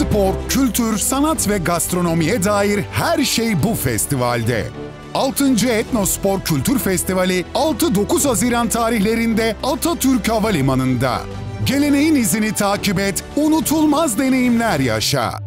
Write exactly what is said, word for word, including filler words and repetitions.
spor, kültür, sanat ve gastronomiye dair her şey bu festivalde. altıncı Etnospor Kültür Festivali altı dokuz Haziran tarihlerinde Atatürk Havalimanı'nda. Geleneğin izini takip et, unutulmaz deneyimler yaşa.